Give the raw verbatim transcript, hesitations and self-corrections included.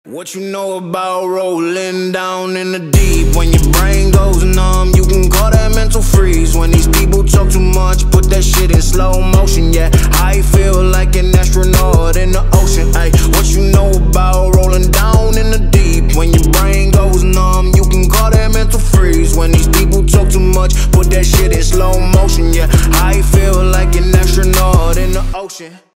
What you know about rolling down in the deep? When your brain goes numb, you can call that mental freeze. When these people talk too much, put that shit in slow motion. Yeah, I feel like an astronaut in the ocean. Ay, what you know about rolling down in the deep? When your brain goes numb, you can call that mental freeze. When these people talk too much, put that shit in slow motion. Yeah, I feel like an astronaut in the ocean.